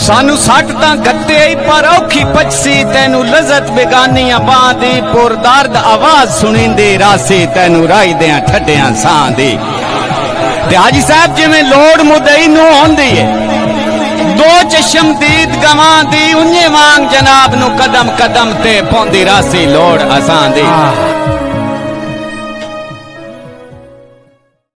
सानू सट तां गत्ते आई पर औखी पचसी तेनू लज़त बेगानी बां दी पुर दर्द आवाज सुनिंदी रासी तेनू राई दें ठड्डियां सां दी। ते हाजी साहब जिवें लोड़ मुदई नू होंदी है दो चशमदीद गवां दी उन्ने वांग जनाब नू कदम कदम ते पौंदी रासी लोड़ असां दी।